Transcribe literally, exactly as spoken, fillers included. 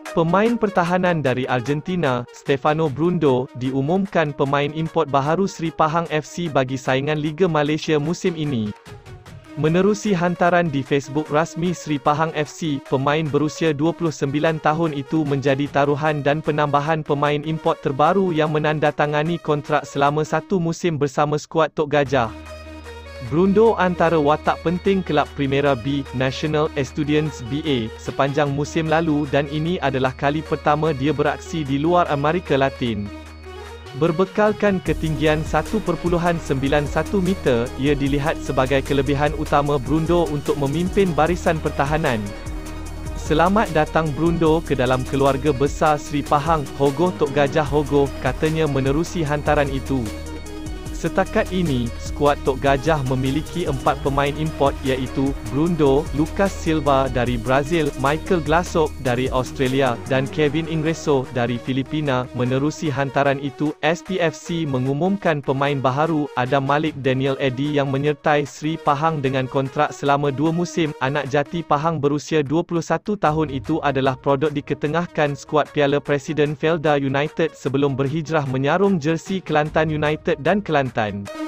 Pemain pertahanan dari Argentina, Stefano Brundo, diumumkan pemain import baharu Sri Pahang F C bagi saingan Liga Malaysia musim ini. Menerusi hantaran di Facebook rasmi Sri Pahang F C, pemain berusia dua puluh sembilan tahun itu menjadi taruhan dan penambahan pemain import terbaru yang menandatangani kontrak selama satu musim bersama skuad Tok Gajah. Brundo antara watak penting kelab Primera B, National Estudiantes B A, sepanjang musim lalu dan ini adalah kali pertama dia beraksi di luar Amerika Latin. Berbekalkan ketinggian satu perpuluhan sembilan satu meter, ia dilihat sebagai kelebihan utama Brundo untuk memimpin barisan pertahanan. Selamat datang Brundo ke dalam keluarga besar Sri Pahang, Hogoh Tok Gajah Hogoh, katanya menerusi hantaran itu. Setakat ini, skuad Tok Gajah memiliki empat pemain import iaitu Brundo, Lucas Silva dari Brazil, Michael Glassock dari Australia, dan Kevin Ingresso dari Filipina. Menerusi hantaran itu, S P F C mengumumkan pemain baharu, Adam Malik Daniel Eddy yang menyertai Sri Pahang dengan kontrak selama dua musim. Anak jati Pahang berusia dua puluh satu tahun itu adalah produk diketengahkan skuad Piala Presiden Felda United sebelum berhijrah menyarung jersey Kelantan United dan Kelantan.